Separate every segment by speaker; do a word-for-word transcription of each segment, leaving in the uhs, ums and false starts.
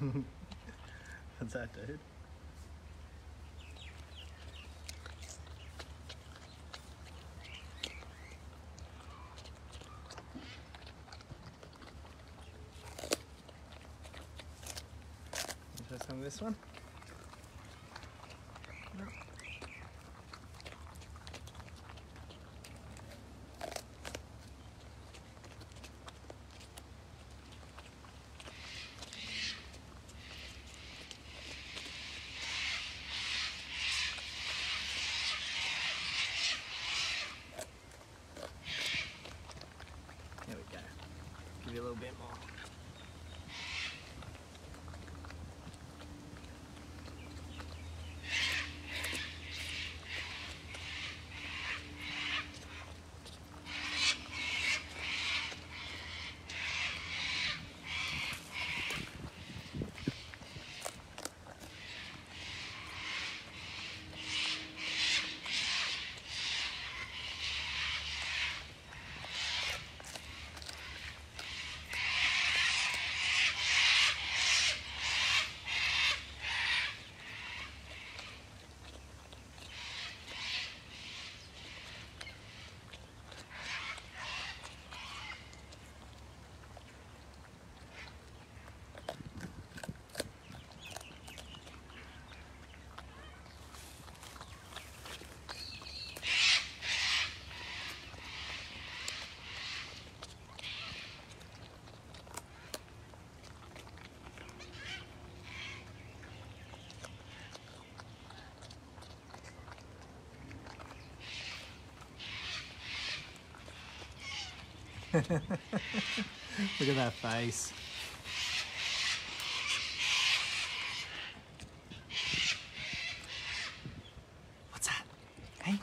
Speaker 1: What's that, dude? Try some of this one? No. There we go. Give you a little bit more. Look at that face. What's that? Hey?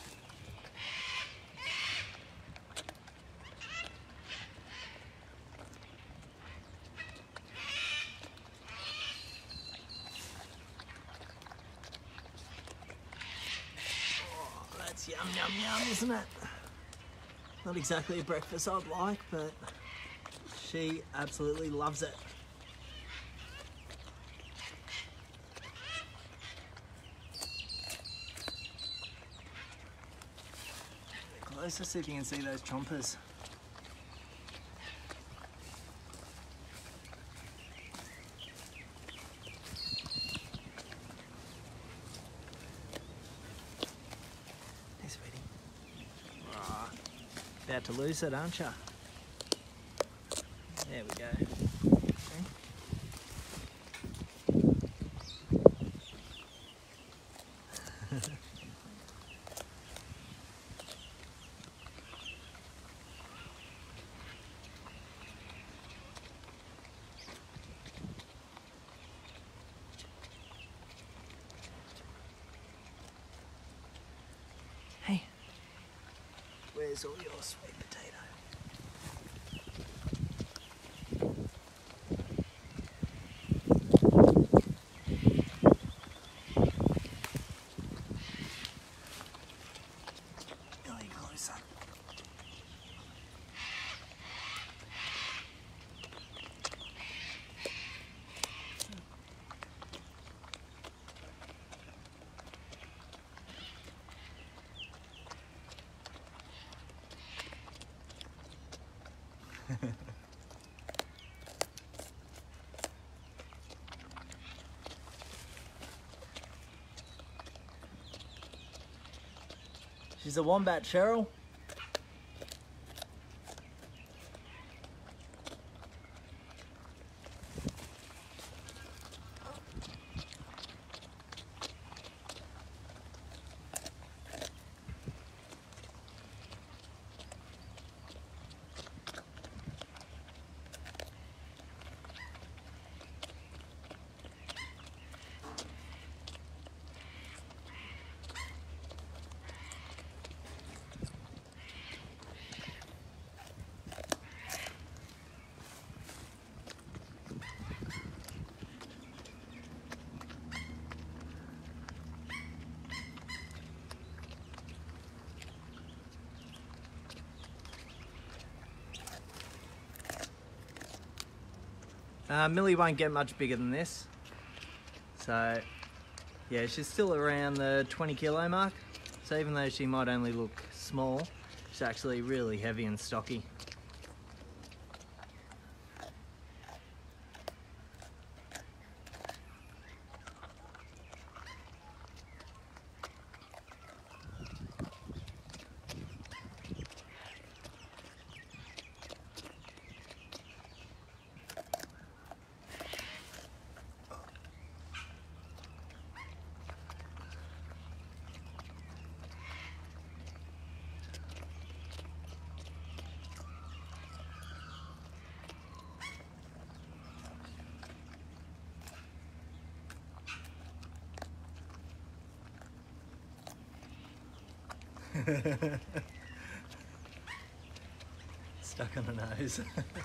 Speaker 1: Oh, that's yum yum yum, isn't it? Not exactly a breakfast I'd like, but she absolutely loves it. Closer, see if you can see those chompers. Hey, sweetie. Ah. About to lose it, aren't you? There we go. Okay. Hey. Where's all your sweet potato? Really closer. She's a wombat, Cheryl. Uh, Millie won't get much bigger than this. So, yeah, she's still around the twenty kilo mark. So even though she might only look small, she's actually really heavy and stocky. Stuck on the nose.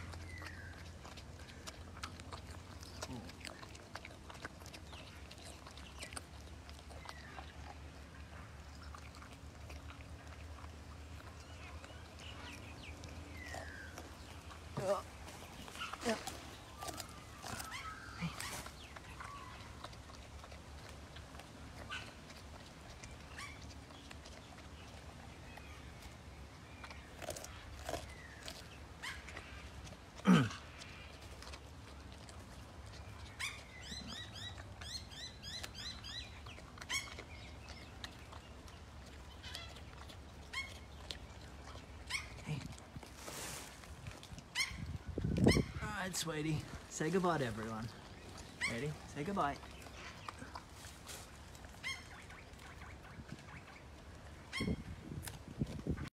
Speaker 1: Oh. Yep. Alright, sweetie. Say goodbye to everyone. Ready? Say goodbye.